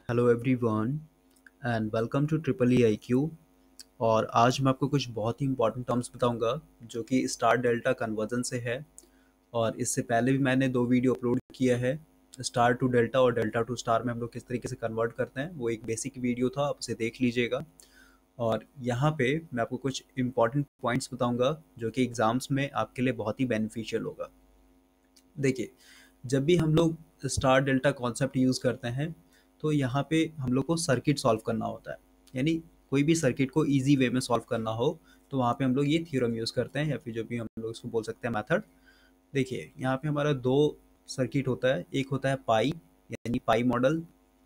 Hello everyone and welcome to triple E I Q. और आज मैं आपको कुछ बहुत ही इंपॉर्टेंट टर्म्स बताऊंगा जो कि स्टार डेल्टा कन्वर्जन से है। और इससे पहले भी मैंने दो वीडियो अपलोड किया है, स्टार टू डेल्टा और डेल्टा टू स्टार में हम लोग किस तरीके से कन्वर्ट करते हैं। वो एक बेसिक वीडियो था, आप उसे देख लीजिएगा। और यहाँ पे मैं आपको कुछ इंपॉर्टेंट पॉइंट्स बताऊंगा जो कि एग्जाम्स में आपके लिए बहुत ही बेनिफिशियल होगा। देखिए, जब भी हम लोग स्टार डेल्टा कॉन्सेप्ट यूज़ करते हैं तो यहाँ पे हम लोग को सर्किट सॉल्व करना होता है। यानी कोई भी सर्किट को इजी वे में सॉल्व करना हो तो वहाँ पे हम लोग ये थ्योरम यूज़ करते हैं, या फिर जो भी हम लोग इसको बोल सकते हैं मेथड। देखिए, यहाँ पे हमारा दो सर्किट होता है, एक होता है पाई यानी पाई मॉडल।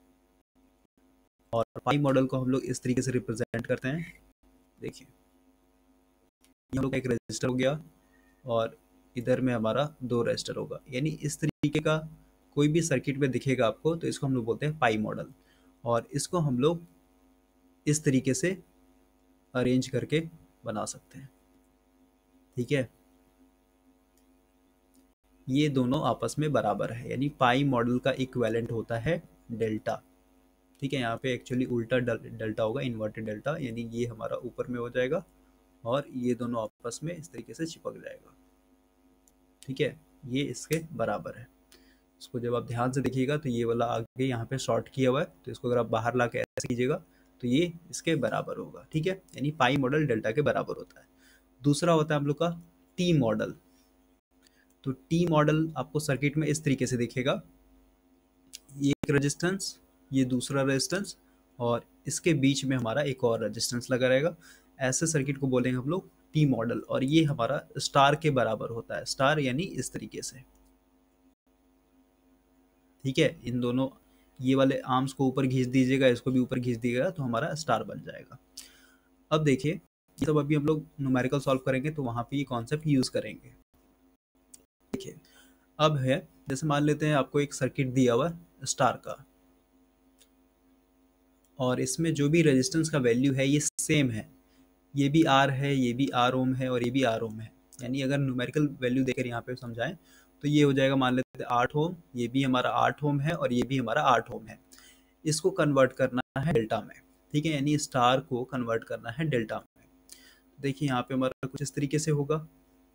और पाई मॉडल को हम लोग इस तरीके से रिप्रेजेंट करते हैं। देखिए, ये हम लोग का एक रजिस्टर हो गया और इधर में हमारा दो रजिस्टर होगा। यानी इस तरीके का कोई भी सर्किट में दिखेगा आपको तो इसको हम लोग बोलते हैं पाई मॉडल। और इसको हम लोग इस तरीके से अरेंज करके बना सकते हैं। ठीक है, ये दोनों आपस में बराबर है, यानी पाई मॉडल का इक्विवेलेंट होता है डेल्टा। ठीक है, यहाँ पे एक्चुअली उल्टा डेल्टा होगा, इन्वर्टेड डेल्टा, यानी ये हमारा ऊपर में हो जाएगा और ये दोनों आपस में इस तरीके से चिपक जाएगा। ठीक है, ये इसके बराबर है। इसको जब आप ध्यान से देखिएगा तो ये वाला आगे यहाँ पे शॉर्ट किया हुआ है, तो इसको अगर आप बाहर ला के ऐसे कीजिएगा तो ये इसके बराबर होगा। ठीक है, यानी पाई मॉडल डेल्टा के बराबर होता है। दूसरा होता है हम लोग का टी मॉडल। तो टी मॉडल आपको सर्किट में इस तरीके से दिखेगा, ये एक रेजिस्टेंस, ये दूसरा रेजिस्टेंस, और इसके बीच में हमारा एक और रेजिस्टेंस लगा रहेगा। ऐसे सर्किट को बोलेंगे हम लोग टी मॉडल। और ये हमारा स्टार के बराबर होता है, स्टार यानी इस तरीके से। ठीक है, इन दोनों ये वाले आर्म्स को ऊपर खींच दीजिएगा, इसको भी ऊपर खींच दीजिएगा तो हमारा स्टार बन जाएगा। अब देखिए, ये सब अभी हम लोग न्यूमेरिकल सॉल्व करेंगे तो वहां पे ये कॉन्सेप्ट यूज करेंगे। देखिए, अब है, जैसे मान लेते हैं आपको एक सर्किट दिया हुआ है स्टार का, और इसमें जो भी रेजिस्टेंस का वैल्यू है ये सेम है। ये भी आर है, ये भी आर ओम है और ये भी आर ओम है। यानी अगर न्यूमेरिकल वैल्यू देकर यहाँ पे समझाएं तो ये हो जाएगा, मान लेते हैं 8 ओम, ये भी हमारा 8 ओम है और ये भी हमारा 8 ओम है। इसको कन्वर्ट करना है डेल्टा में। ठीक है, यानी स्टार को कन्वर्ट करना है डेल्टा में। देखिए, यहाँ पे हमारा कुछ इस तरीके से होगा।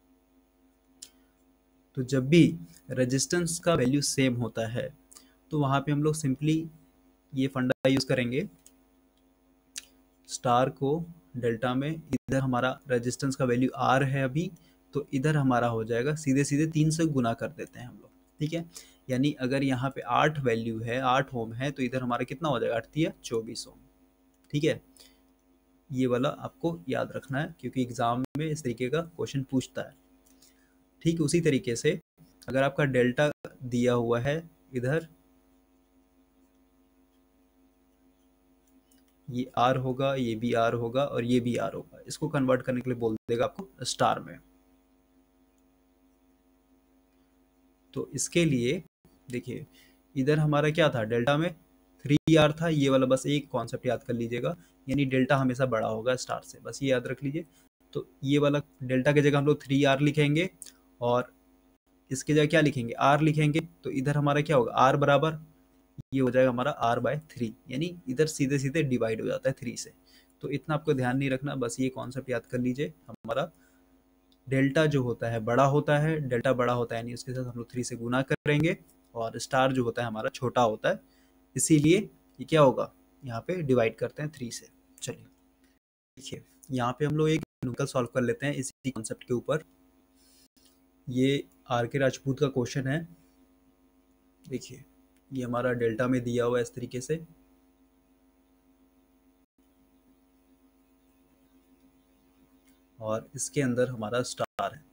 तो जब भी रेजिस्टेंस का वैल्यू सेम होता है तो वहाँ पे हम लोग सिंपली ये फंडा यूज करेंगे, स्टार को डेल्टा में, इधर हमारा रेजिस्टेंस का वैल्यू आर है अभी, तो इधर हमारा हो जाएगा सीधे सीधे 3 से गुना कर देते हैं हम लोग। ठीक है, यानी अगर यहाँ पे 8 वैल्यू है, 8 ओम है, तो इधर हमारा कितना हो जाएगा, 8 या 24 ओम। ठीक है, ये वाला आपको याद रखना है क्योंकि एग्जाम में इस तरीके का क्वेश्चन पूछता है। ठीक उसी तरीके से अगर आपका डेल्टा दिया हुआ है इधर, ये आर होगा, ये भी आर होगा और ये भी आर होगा, इसको कन्वर्ट करने के लिए बोल देगा आपको स्टार में। तो इसके लिए देखिए, इधर हमारा क्या था, डेल्टा में 3R था, ये वाला बस एक कॉन्सेप्ट याद कर लीजिएगा, यानी डेल्टा हमेशा बड़ा होगा स्टार से, बस ये याद रख लीजिए। तो ये वाला डेल्टा की जगह हम लोग 3R लिखेंगे और इसके जगह क्या लिखेंगे, R लिखेंगे। तो इधर हमारा क्या होगा, R बराबर, ये हो जाएगा हमारा R/3, यानी इधर सीधे सीधे डिवाइड हो जाता है 3 से। तो इतना आपको ध्यान नहीं रखना, बस ये कॉन्सेप्ट याद कर लीजिए। हमारा डेल्टा जो होता है बड़ा होता है, डेल्टा बड़ा होता है यानी उसके साथ हम लोग 3 से गुना करेंगे, और स्टार जो होता है हमारा छोटा होता है, इसीलिए ये क्या होगा, यहाँ पे डिवाइड करते हैं 3 से। चलिए, देखिए, यहाँ पे हम लोग एक न्यूमेरिकल सॉल्व कर लेते हैं इसी कॉन्सेप्ट के ऊपर। ये आर के राजपूत का क्वेश्चन है। देखिए, ये हमारा डेल्टा में दिया हुआ है इस तरीके से, और इसके अंदर हमारा स्टार है।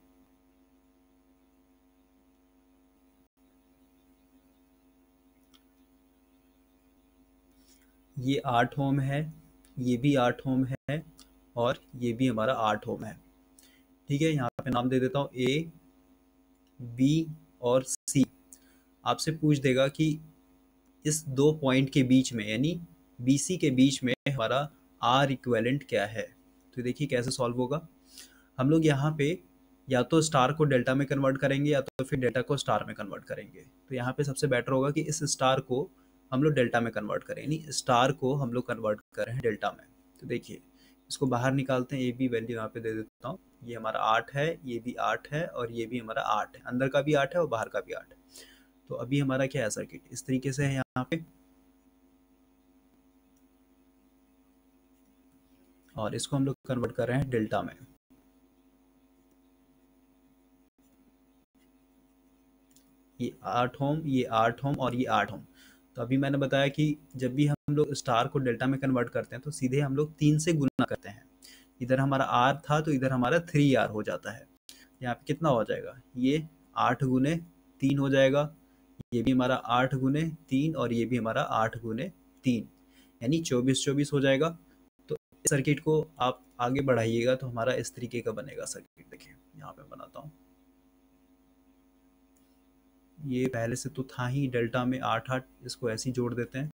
ये 8 ओम है, ये भी 8 ओम है और ये भी हमारा 8 ओम है। ठीक है, यहाँ पे नाम दे देता हूँ ए, बी और सी। आपसे पूछ देगा कि इस दो पॉइंट के बीच में, यानी बी सी के बीच में हमारा आर इक्वेलेंट क्या है। तो देखिए कैसे सॉल्व होगा। हम लोग यहाँ पे या तो स्टार को डेल्टा में कन्वर्ट करेंगे या तो फिर डेल्टा को स्टार में कन्वर्ट करेंगे। तो यहाँ पे सबसे बेटर होगा कि इस स्टार को हम लोग डेल्टा में कन्वर्ट करें, यानी स्टार को हम लोग कन्वर्ट कर रहे हैं डेल्टा में। तो देखिए इसको बाहर निकालते हैं, ए बी वैल्यू यहाँ पे दे देता हूँ। ये हमारा 8 है, ये भी 8 है और ये भी हमारा 8 है, अंदर का भी 8 है और बाहर का भी 8 है। तो अभी हमारा क्या है सर्किट इस तरीके से है यहाँ पे, और इसको हम लोग कन्वर्ट कर रहे हैं डेल्टा में। ये 8 ओम, ये 8 ओम और ये 8 ओम। तो अभी मैंने बताया कि जब भी हम लोग स्टार को डेल्टा में कन्वर्ट करते हैं तो सीधे हम लोग 3 से गुना करते हैं। इधर हमारा आर था तो इधर हमारा 3R हो जाता है। यहाँ पे कितना हो जाएगा, ये 8 गुने 3 हो जाएगा, ये भी हमारा 8 गुने 3 और ये भी हमारा 8 गुने 3, यानी 24 हो जाएगा। तो इस सर्किट को आप आगे बढ़ाइएगा तो हमारा इस तरीके का बनेगा सर्किट। देखिए यहाँ पे बनाता हूँ, ये पहले से तो था ही डेल्टा में 8 इसको ऐसे ही जोड़ देते हैं,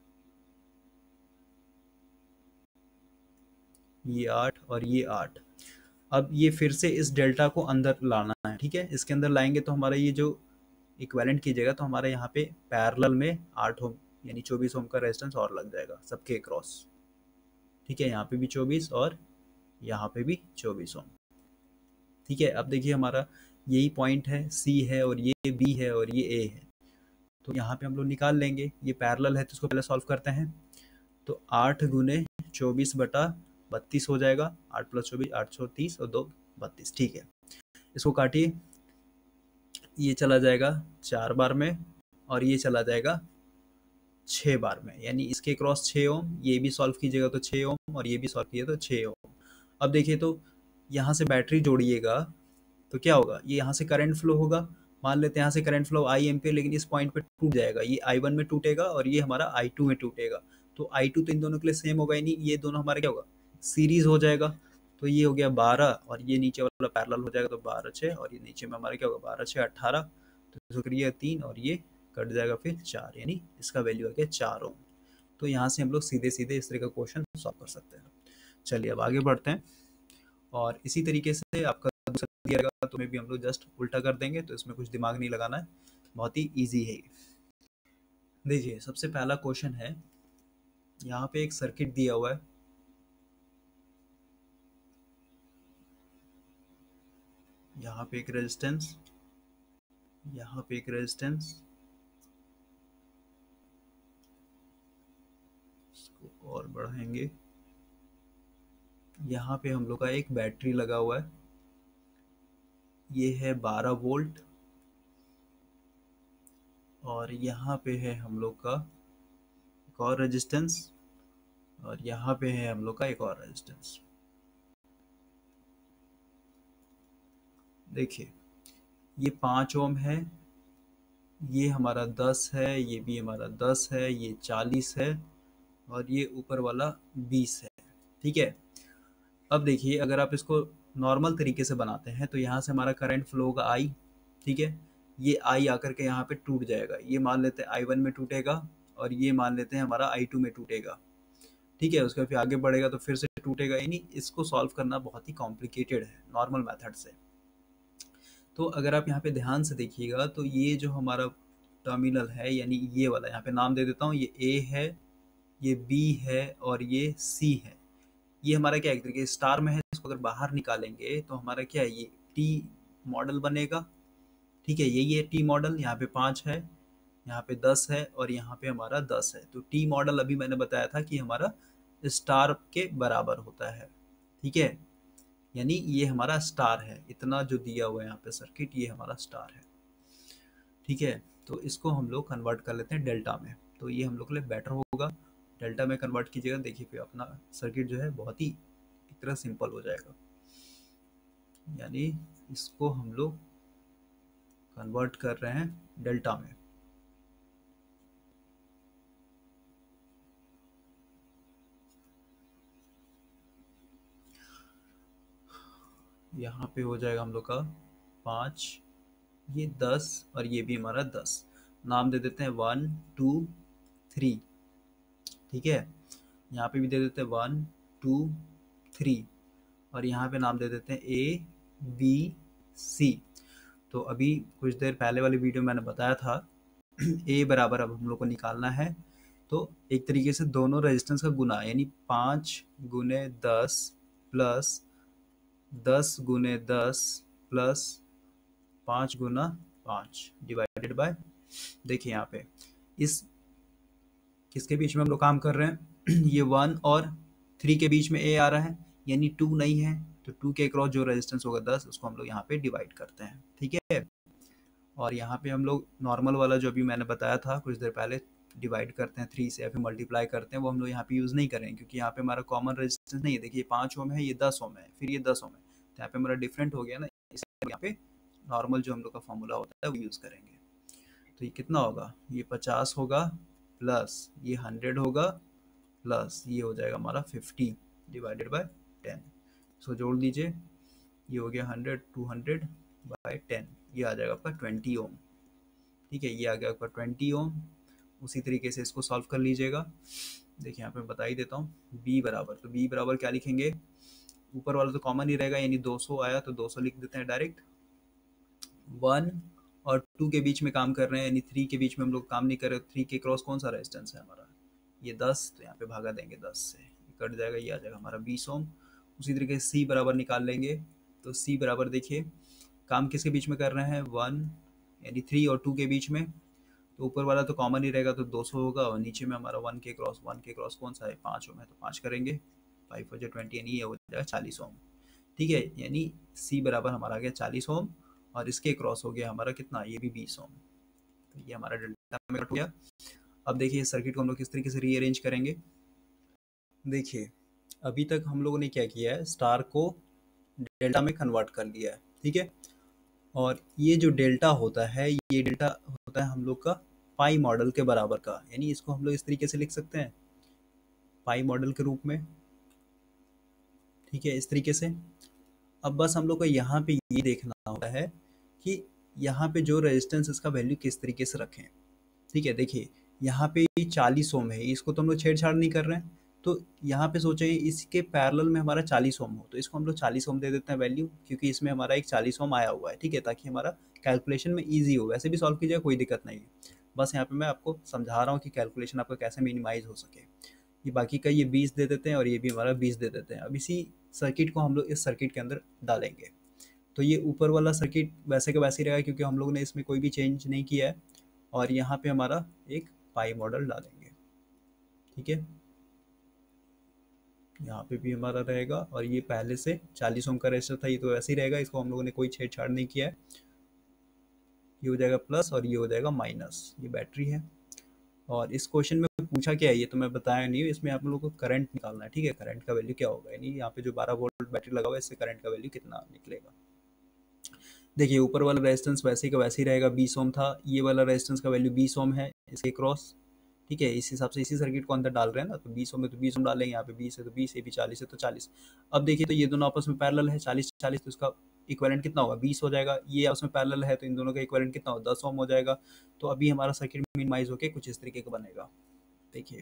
ये 8 और ये 8। अब ये फिर से इस डेल्टा को अंदर लाना है, ठीक है। इसके अंदर लाएंगे तो हमारा ये जो इक्विवेलेंट कीजिएगा तो हमारा यहाँ पे पैरेलल में 8 ओम यानी 24 ओम का रेजिस्टेंस और लग जाएगा सबके क्रॉस, ठीक है। यहाँ पे भी 24 और यहाँ पे भी 24 ओम, ठीक है। अब देखिए हमारा यही पॉइंट है, सी है और ये बी है और ये ए है। तो यहाँ पे हम लोग निकाल लेंगे, ये पैरेलल है तो इसको पहले सॉल्व करते हैं। तो 8 गुने 24 बटा 32 हो जाएगा, 8 प्लस 24 830 और 2 32, ठीक है। इसको काटिए, ये चला जाएगा 4 बार में और ये चला जाएगा 6 बार में, यानी इसके क्रॉस 6 ओम, ये भी सॉल्व कीजिएगा तो 6 ओम और ये भी सॉल्व कीजिए तो 6 ओम। अब देखिए तो यहाँ से बैटरी जोड़िएगा तो क्या होगा, ये यहाँ से करंट फ्लो होगा, मान लेते हैं यहाँ से करंट फ्लो आई एम्पियर, लेकिन इस पॉइंट पे टूट जाएगा, ये I1 में टूटेगा और ये हमारा I2 में टूटेगा। तो I2 तो इन दोनों के लिए सेम होगा ही नहीं, ये दोनों हमारे क्या होगा सीरीज हो जाएगा। तो ये हो गया 12 और ये नीचे वाला पैरेलल हो जाएगा, तो 12 6 और ये नीचे में हमारा क्या होगा 12 6 18, तो इसको करिए 3 और ये कट जाएगा फिर 4, यानी इसका वैल्यू आ गया 4 ओम। तो यहाँ से हम लोग सीधे सीधे इस तरह का क्वेश्चन सॉल्व कर सकते हैं। चलिए अब आगे बढ़ते हैं, और इसी तरीके से आपका दूसरा दिया रहेगा तो भी हम लोग जस्ट उल्टा कर देंगे, तो इसमें कुछ दिमाग नहीं लगाना है, बहुत ही इजी है। देखिए सबसे पहला क्वेश्चन है, यहाँ पे एक सर्किट दिया हुआ है, यहाँ पे एक रेजिस्टेंस, यहाँ पे एक रेजिस्टेंस, इसको और बढ़ाएंगे, यहाँ पे हम लोग का एक बैटरी लगा हुआ है, ये है 12 वोल्ट, और यहाँ पे है हम लोग का एक और रेजिस्टेंस, और यहाँ पे है हम लोग का एक और रेजिस्टेंस। देखिए ये 5 ओम है, ये हमारा 10 है, ये भी हमारा 10 है, ये 40 है और ये ऊपर वाला 20 है, ठीक है। अब देखिए अगर आप इसको नॉर्मल तरीके से बनाते हैं तो यहाँ से हमारा करंट फ्लो होगा आई, ठीक है। ये आई आकर के यहाँ पे टूट जाएगा, ये मान लेते हैं I1 में टूटेगा और ये मान लेते हैं हमारा I2 में टूटेगा, ठीक है। उसके फिर आगे बढ़ेगा तो फिर से टूटेगा, यानी इसको सॉल्व करना बहुत ही कॉम्प्लिकेटेड है नॉर्मल मेथड से। तो अगर आप यहाँ पे ध्यान से देखिएगा तो ये जो हमारा टर्मिनल है, यानी ये वाला यहाँ पे नाम दे देता हूँ, ये ए है, ये बी है और ये सी है। ये हमारा क्या एक तरीके स्टार में है, इसको अगर बाहर निकालेंगे तो हमारा क्या है, ये टी मॉडल बनेगा, ठीक है। यही है टी मॉडल, यहाँ पे 5 है, यहाँ पे 10 है और यहाँ पे हमारा 10 है। तो टी मॉडल अभी मैंने बताया था कि हमारा स्टार के बराबर होता है, ठीक है। यानी ये हमारा स्टार है, इतना जो दिया हुआ है यहाँ पे सर्किट, ये हमारा स्टार है, ठीक है। तो इसको हम लोग कन्वर्ट कर लेते हैं डेल्टा में, तो ये हम लोग के लिए बेटर होगा। डेल्टा में कन्वर्ट कीजिएगा, देखिए फिर अपना सर्किट जो है बहुत ही एक तरह सिंपल हो जाएगा। यानी इसको हम लोग कन्वर्ट कर रहे हैं डेल्टा में। यहाँ पे हो जाएगा हम लोग का 5, ये 10 और ये भी हमारा 10, नाम दे देते हैं 1 2 3, ठीक है। यहाँ पे भी दे देते हैं 1 2 3 और यहाँ पे नाम दे देते हैं A B C। तो अभी कुछ देर पहले वाली वीडियो मैंने बताया था ए बराबर अब हम लोग को निकालना है, तो एक तरीके से दोनों रेजिस्टेंस का गुना, यानी 5 × 10 प्लस 10 × 10 प्लस 5 × 5 डिवाइडेड बाय, देखिए यहाँ पे इस किसके बीच में हम लोग काम कर रहे हैं ये 1 और 3 के बीच में ए आ रहा है, यानी 2 नहीं है, तो 2 के क्रॉस जो रेजिस्टेंस होगा 10, उसको हम लोग यहाँ पे डिवाइड करते हैं, ठीक है। और यहाँ पे हम लोग नॉर्मल वाला जो अभी मैंने बताया था कुछ देर पहले, डिवाइड करते हैं 3 से या फिर मल्टीप्लाई करते हैं, वो हम लोग यहाँ पे यूज़ नहीं करेंगे क्योंकि यहाँ पे हमारा कॉमन रेजिस्टेंस नहीं है। देखिए 5 ओम है, ये 10 ओम है, फिर ये 10 ओम है, तो यहाँ पे हमारा डिफरेंट हो गया ना, इसलिए यहाँ पे नॉर्मल जो हम लोग का फॉर्मूला होता है वो यूज़ करेंगे। तो ये कितना होगा, ये 50 होगा प्लस ये 100 होगा प्लस ये हो जाएगा हमारा 50 डिवाइडेड बाय 10। सो जोड़ दीजिए, ये हो गया 100 200/10, ये आ जाएगा आपका 20 ओम, ठीक है। ये आ गया आपका 20 ओम। उसी तरीके से इसको सॉल्व कर लीजिएगा। देखिए यहाँ पे बता ही देता हूँ, b बराबर, तो b बराबर क्या लिखेंगे, ऊपर वाला तो कॉमन ही रहेगा, यानी 200 आया तो 200 लिख देते हैं डायरेक्ट। 1 और 2 के बीच में काम कर रहे हैं, यानी 3 के बीच में हम लोग काम नहीं कर रहे। 3 के क्रॉस कौन सा रेजिस्टेंस है हमारा, ये 10, तो यहाँ पे भागा देंगे 10 से, कट जाएगा, ये आ जाएगा हमारा 20 ओम। उसी तरीके से c बराबर निकाल लेंगे, तो c बराबर देखिए काम किसके बीच में कर रहे हैं, 1 यानी 3 और 2 के बीच में, तो ऊपर वाला तो कॉमन ही रहेगा तो 200 होगा, और नीचे में हमारा 1 के क्रॉस कौन सा है, 5 ओम है, तो 5 करेंगे, 5 × 20 यानी ये हो जाएगा 40 ओम, ठीक है। यानी c बराबर हमारा आ गया 40 ओम, और इसके क्रॉस हो गया हमारा कितना, ये भी 20 ओम। तो ये हमारा डेल्टा में कट गया। अब देखिए इस सर्किट को हम लोग किस तरीके से रीअरेंज करेंगे। देखिए अभी तक हम लोगों ने क्या किया है, स्टार को डेल्टा में कन्वर्ट कर लिया है, ठीक है। और ये जो डेल्टा होता है, ये डेल्टा होता है हम लोग का पाई मॉडल के बराबर का, यानी इसको हम लोग इस तरीके से लिख सकते हैं पाई मॉडल के रूप में, ठीक है, इस तरीके से। अब बस हम लोग को यहाँ पे ये देखना होता है कि यहाँ पे जो रेजिस्टेंस इसका वैल्यू किस तरीके से रखें, ठीक है। देखिए यहाँ पे 40 ओम है, इसको तो हम लोग छेड़छाड़ नहीं कर रहे हैं, तो यहाँ पे सोचे इसके पैरेलल में हमारा 40 ओम हो, तो इसको हम लोग 40 ओम दे देते हैं वैल्यू, क्योंकि इसमें हमारा एक 40 ओम आया हुआ है, ठीक है, ताकि हमारा कैलकुलेशन में ईजी हो। वैसे भी सॉल्व कीजिएगा, कोई दिक्कत नहीं है, बस यहाँ पे मैं आपको समझा रहा हूँ कि कैलकुलेशन आपका कैसे मिनिमाइज हो सके। ये बाकी का ये 20 दे देते हैं और ये भी हमारा 20 दे देते हैं। अब इसी सर्किट को हम लोग इस सर्किट के अंदर डालेंगे, तो ये ऊपर वाला सर्किट वैसे का वैसे ही रहेगा क्योंकि हम लोग ने इसमें कोई भी चेंज नहीं किया है, और यहाँ पे हमारा एक पाई मॉडल डालेंगे, ठीक है। यहाँ पे भी हमारा रहेगा, और ये पहले से 40 ओम का रेजिस्टर था, ये तो वैसे ही रहेगा, इसको हम लोगों ने कोई छेड़छाड़ नहीं किया है। ये हो जाएगा प्लस और ये हो जाएगा माइनस, ये बैटरी है। और इस क्वेश्चन में पूछा क्या है ये तो मैं बताया नहीं हूँ, इसमें आप लोगों को करंट निकालना है, ठीक है। करंट का वैल्यू क्या होगा, यानी यहाँ पे जो 12 वोल्ट बैटरी लगा हुआ है, इससे करंट का वैल्यू कितना निकलेगा। देखिए ऊपर वाला रेजिस्टेंस वैसे का वैसे ही रहेगा, 20 ओम था, ये वाला रेजिस्टेंस का वैल्यू 20 ओम है इसके क्रॉस, ठीक है। इस हिसाब से इसी सर्किट को अंदर डाल रहे हैं ना, तो 20 ओम में तो 20 ओम डालेंगे, यहाँ पे 20 है तो 20, ये भी 40 है तो 40। अब देखिए तो ये दोनों आपस में पैरेलल है, 40-40, तो इसका इक्विवेलेंट कितना होगा, 20 हो जाएगा। ये आपस में पैरेलल है तो इन दोनों का इक्विवेलेंट कितना होगा, 10 ओम हो जाएगा। तो अभी हमारा सर्किट मिनिमाइज होकर कुछ इस तरीके का बनेगा। देखिए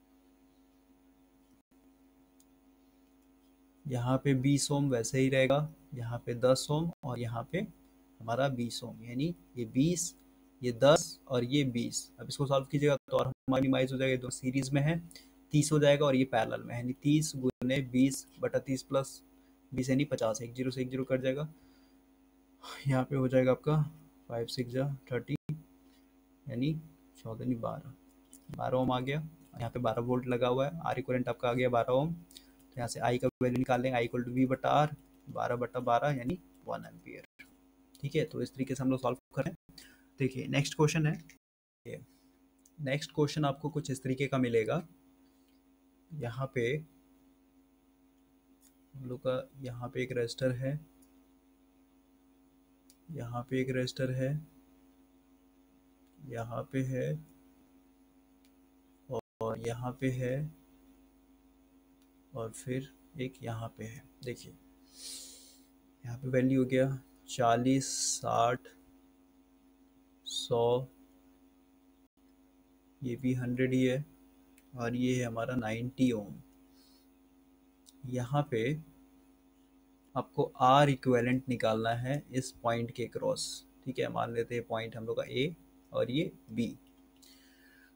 यहाँ पे 20 ओम वैसे ही रहेगा, यहाँ पे 10 ओम, और यहाँ पे हमारा 20 ओम, यानी ये 20, ये 10 और ये 20। अब इसको सॉल्व कीजिएगा तो और हमारा मिनिमाइज हो जाएगा, दो सीरीज में है, 30 हो जाएगा, और ये पैरेलल में है, यानी 30 गुने 20/30 प्लस 20 यानी 50, एक जीरो से एक जीरो कट जाएगा। यहाँ पे हो जाएगा आपका 5 6 जा 30, यानी 14 नहीं 12 ओम आ गया। यहाँ पे 12 वोल्ट लगा हुआ है, आर इक्विवेलेंट आपका आ गया 12 ओम। तो यहाँ से आई का वैल्यू निकाल लेंगे, आई इक्वल टू वी बटा आर, 12/12 यानी 1 एम्पियर, ठीक है। तो इस तरीके से हम लोग सॉल्व करें। देखिए नेक्स्ट क्वेश्चन है, नेक्स्ट क्वेश्चन आपको कुछ इस तरीके का मिलेगा। यहाँ पे हम लोग का यहाँ पे एक रजिस्टर है, यहाँ पे एक रजिस्टर है, यहाँ पे है, और यहाँ पे है, और फिर एक यहाँ पे है। देखिए यहाँ पे वैल्यू हो गया 40 60 100, ये भी 100 ही है, और ये है हमारा 90 ओम। यहाँ पे आपको आर इक्विवेलेंट निकालना है इस पॉइंट के क्रॉस, ठीक है। मान लेते हैं पॉइंट हम लोग का ए और ये बी,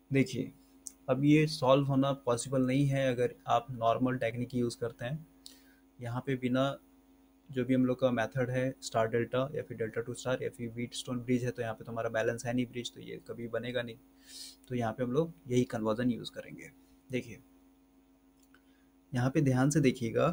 देखिए, अब ये सॉल्व होना पॉसिबल नहीं है अगर आप नॉर्मल टेक्निक यूज़ करते हैं। यहाँ पे बिना जो भी हम लोग का मेथड है स्टार डेल्टा या फिर डेल्टा टू स्टार या फिर व्हीट स्टोन ब्रिज है, तो यहाँ पे तो हमारा बैलेंस है नहीं ब्रिज, तो ये कभी बनेगा नहीं। तो यहाँ पे हम लोग यही कन्वर्जन यूज़ करेंगे। देखिए, यहाँ पे ध्यान से देखिएगा,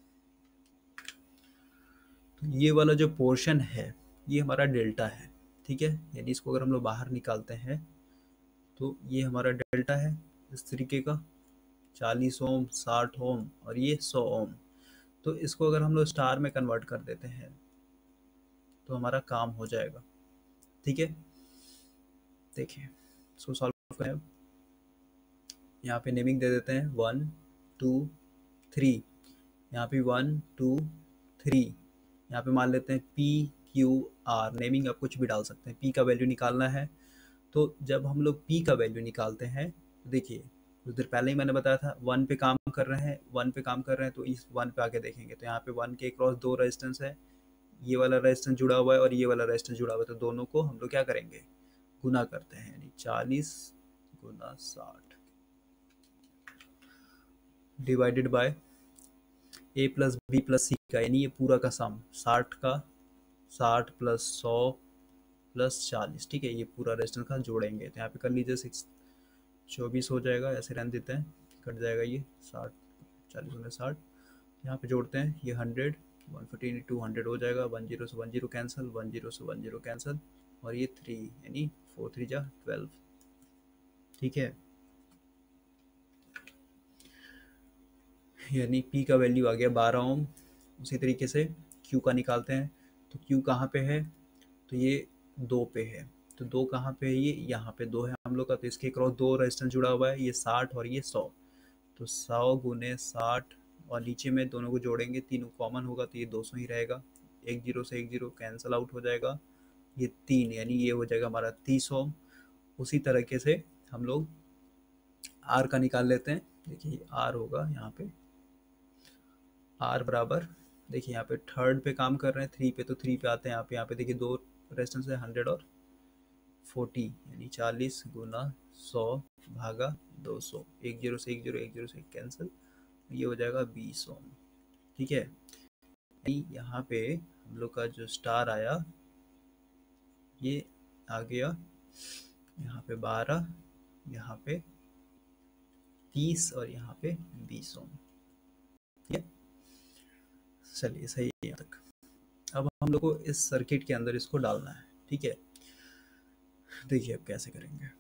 तो ये वाला जो पोर्शन है ये हमारा डेल्टा है, ठीक है। यानी इसको अगर हम लोग बाहर निकालते हैं तो ये हमारा डेल्टा है इस तरीके का, 40 ओम, 60 ओम और ये 100 ओम। तो इसको अगर हम लोग स्टार में कन्वर्ट कर देते हैं तो हमारा काम हो जाएगा, ठीक है। देखिए, इसको सॉल्व करें। यहाँ पे नेमिंग दे देते हैं 1 2 3, यहाँ पे 1 2 3, यहाँ पे मान लेते हैं पी क्यू आर। नेमिंग आप कुछ भी डाल सकते हैं। पी का वैल्यू निकालना है, तो जब हम लोग पी का वैल्यू निकालते हैं, देखिए कुछ देर पहले ही मैंने बताया था 1 पे काम कर रहे हैं, 1 पे काम कर रहे हैं, तो इस 1 पे आके देखेंगे तो यहाँ पे 1 के क्रॉस 2 रेजिस्टेंस है, ये वाला रेजिस्टेंस जुड़ा हुआ है और ये वाला रेजिस्टेंस जुड़ा हुआ है, तो दोनों को हम लोग क्या करेंगे, गुना करते हैं। यानी 40 गुना 60 divided by A plus B plus C का, यानी ये पूरा का सम 60 का, 60 प्लस 100 प्लस 40, ठीक है। ये पूरा रेजिस्टेंस का जोड़ेंगे, तो यहाँ पे कर लीजिए 24 हो जाएगा, ऐसे रहने देते हैं, कट जाएगा ये 60, 40 गुना 60, यहाँ पे जोड़ते हैं ये 100, 115 200 हो जाएगा, 10 से 10 कैंसिल, 10 से 10 कैंसिल, और ये 3 यानी 4 3 जा 12, ठीक है। यानी P का वैल्यू आ गया 12 ओम। उसी तरीके से Q का निकालते हैं, तो Q कहाँ पे है, तो ये 2 पे है, तो 2 कहाँ पे है, ये यहाँ पे 2 है हम लोग का, तो इसके क्रॉस 2 रेजिस्टेंस जुड़ा हुआ है, ये 60 और ये 100, तो 100 गुने 60 और नीचे में दोनों को जोड़ेंगे, तीनों कॉमन होगा तो ये 200 ही रहेगा, 10 से 10 कैंसिल आउट हो जाएगा, ये 3 यानी ये हो जाएगा हमारा 30 ओम। उसी तरीके से हम लोग R का निकाल लेते हैं। देखिए R होगा यहाँ पे, R बराबर, देखिए यहाँ पे थर्ड पे काम कर रहे हैं, 3 पे, तो 3 पे आते हैं यहाँ पे देखिए 2 रेजिस्टेंस है, 100 और 40, यानी 40 गुना 100 भागा 200, 10 से 10 से कैंसिल, ये हो जाएगा 20 ओम, ठीक है। यहाँ पे हम लोग का जो स्टार आया ये आ गया यहाँ पे 12, यहाँ पे 30 और यहाँ पे 20 ओम, ठीक है। चलिए सही है यहाँ तक। अब हम लोग को इस सर्किट के अंदर इसको डालना है, ठीक है। देखिए अब कैसे करेंगे,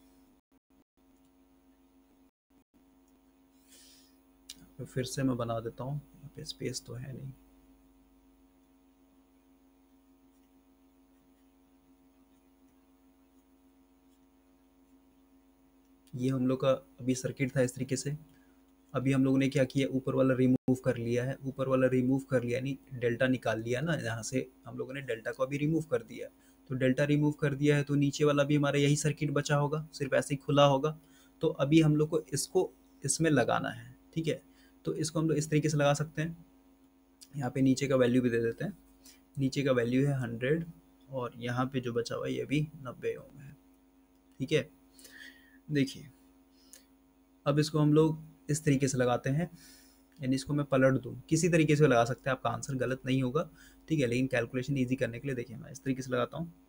तो फिर से मैं बना देता हूँ, यहाँ पे स्पेस तो है नहीं। ये हम लोग का अभी सर्किट था इस तरीके से। अभी हम लोगों ने क्या किया, ऊपर वाला रिमूव कर लिया है, ऊपर वाला रिमूव कर लिया यानी डेल्टा निकाल लिया ना, यहाँ से हम लोगों ने डेल्टा को अभी रिमूव कर दिया, तो डेल्टा रिमूव कर दिया है, तो नीचे वाला भी हमारा यही सर्किट बचा होगा, सिर्फ ऐसे ही खुला होगा। तो अभी हम लोग को इसको इसमें लगाना है, ठीक है। तो इसको हम लोग इस तरीके से लगा सकते हैं, यहाँ पे नीचे का वैल्यू भी दे देते हैं, नीचे का वैल्यू है 100 और यहाँ पे जो बचा हुआ है ये भी 90 ओम है, ठीक है। देखिए अब इसको हम लोग इस तरीके से लगाते हैं, यानी इसको मैं पलट दूँ, किसी तरीके से लगा सकते हैं, आपका आंसर गलत नहीं होगा, ठीक है। लेकिन कैलकुलेशन ईजी करने के लिए देखिए मैं इस तरीके से लगाता हूँ,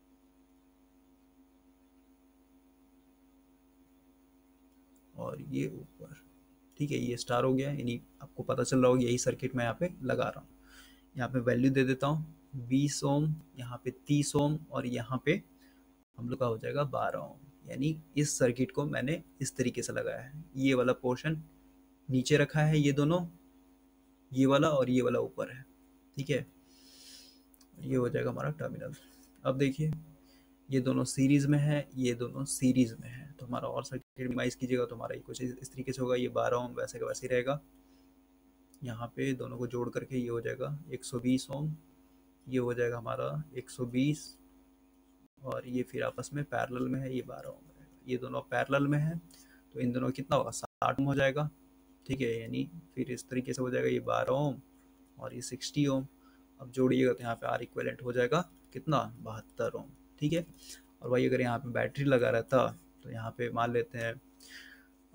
और ये ऊपर, ठीक है, ये स्टार हो गया, यानी आपको पता चल रहा होगा यही सर्किट मैं यहाँ पे लगा रहा हूँ। यहाँ पे वैल्यू दे देता हूँ 20 ओम, यहाँ पे 30 ओम और यहाँ पे हम लोग का हो जाएगा 12 ओम। यानी इस सर्किट को मैंने इस तरीके से लगाया है, ये वाला पोर्शन नीचे रखा है, ये दोनों, ये वाला और ये वाला ऊपर है, ठीक है। ये हो जाएगा हमारा टर्मिनल। अब देखिए ये दोनों सीरीज में है, ये दोनों सीरीज में है, तो हमारा और सर्किट मिनिमाइज कीजिएगा तो हमारा ये कुछ इस तरीके से होगा, ये 12 ओम वैसे का वैसे ही रहेगा, यहाँ पे दोनों को जोड़ करके ये हो जाएगा 120 ओम, ये हो जाएगा हमारा 120, और ये फिर आपस में पैरेलल में है, ये 12 ओम है, ये दोनों पैरेलल में है, तो इन दोनों कितना होगा 60 ओम हो जाएगा, ठीक है। यानी फिर इस तरीके से हो जाएगा ये 12 ओम और ये 60 ओम। अब जोड़िएगा तो यहाँ पे आर इक्विवेलेंट हो जाएगा कितना 72 ओम, ठीक है। और भाई अगर यहाँ पे बैटरी लगा रहता तो यहाँ पे मान लेते हैं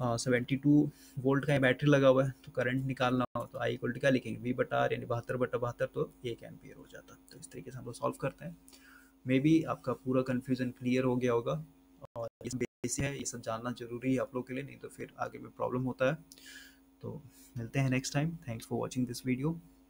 72 वोल्ट का बैटरी लगा हुआ है, तो करंट निकालना हो तो आई इक्वल टू क्या लिखेंगे, वी बटा आर, यानी 72/72, तो 1 एम्पियर हो जाता। तो इस तरीके से हम लोग सॉल्व करते हैं। मे बी आपका पूरा कन्फ्यूजन क्लियर हो गया होगा, और ये सब बेसिक है, ये सब जानना जरूरी है आप लोग के लिए, नहीं तो फिर आगे में प्रॉब्लम होता है। तो मिलते हैं next time. Thanks for watching this video.